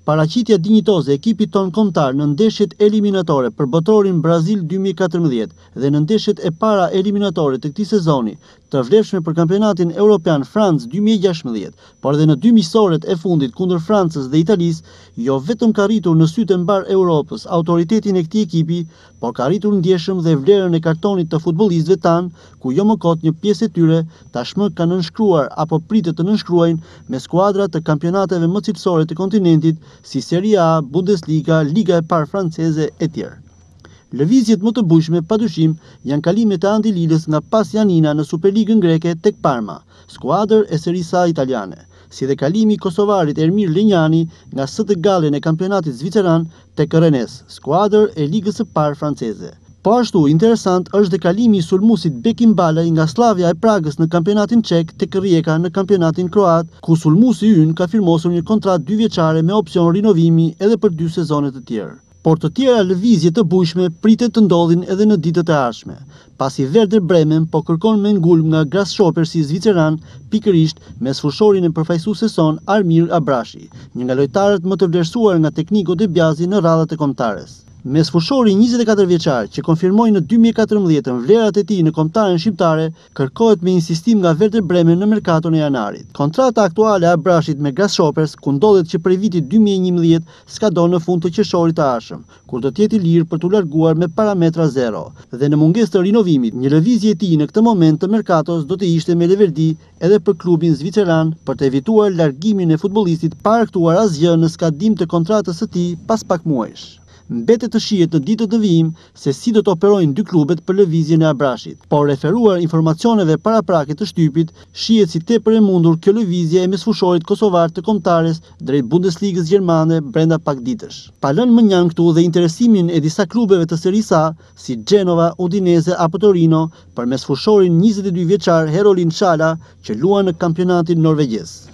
Paraqitja dinjitoze e ekipit ton kombëtar në ndeshjet eliminatore për botrorin Brazil 2014 dhe në ndeshjet e para eliminatore të këtij sezoni, të vlefshme për kampionatin Europian France 2016, por edhe në dy miqësoret e fundit kundër Francës dhe Italisë, jo vetëm ka rritur në sytë e mbar Europës autoritetin e këtij ekipi, por ka rritur ndjeshëm dhe vlerën e kartonit të futbollistëve tan, ku jo më kot një pjesë e tyre tashmë kanë nënshkruar apo pritet të nënshkruajnë me skuadra të kampionateve më cilësore të kontinentit, si Serie A, Bundesliga, Liga e parë franceze e tjerë. Lëvizjet më të bujshme padyshim janë kalimet e Andi Lilës nga Pas Janina në Superligën greke tek Parma, skuadër e Serie A italiane, si dhe kalimi i kosovarit Ermir Lenjani nga ST Gallen e kampionatit zviceran tek Rennes, skuadër e Ligës së parë franceze. Po ashtu interesant është dhe kalimi i sulmuesit Bekim Balaj nga Slavia e Pragës në kampionatin çek tek Rijeka në kampionatin kroat, ku sulmuesi ynë ka firmosur një kontratë 2 vjeçare me opsion rinovimi edhe për 2 sezone të tjerë. Por të tjera lëvizje të bujshme pritet të ndodhin edhe në ditët e ardhshme, pasi Werder Bremen po kërkon me ngulm nga Grasshoppersi zviceran, pikërisht me sfushorin e përfaqësues son Armir Abrashi, një nga lojtarët më të vlerësuar nga Tekniko de Biasi në radhat e kombëtares. Me sfushori 24 vjeçar që konfirmoi në 2014 vlerat e tij në kombëtaren shqiptare, kërkohet me insistim nga Werder Bremen në merkaton e janarit. Kontrata aktuale e Abrashit me Grasshoppers, ku ndodhet që prej vitit 2011 skadon në fund të qershorit të ardhshëm, kur do të jetë i lirë për t'u larguar me parametra zero. Dhe në mungesë të rinovimit, një lëvizje e tij në këtë moment të merkatos do të ishte me leverdi edhe për klubin zviceran për të evituar largimin e futbollistit pa argëtuar asgjë në skadim të kontratës së tij pas pak muajsh. Mbetet të shihet në ditët të vijim se si do të operojnë dy klubet për lëvizjen e Abrashit, por referuar informacioneve paraprake të shtypit, shihet si tepër e mundur kjo lëvizje e mesfushorit kosovar të kombëtares drejt Bundesligës gjermane brenda pak ditësh. Pa lënë më njan këtu dhe interesimin e disa klubeve të Serie A, si Genova, Udinese apo Torino, për mesfushorin 22 vjeçar Herolin Çala, që luan në kampionatin norvegjez.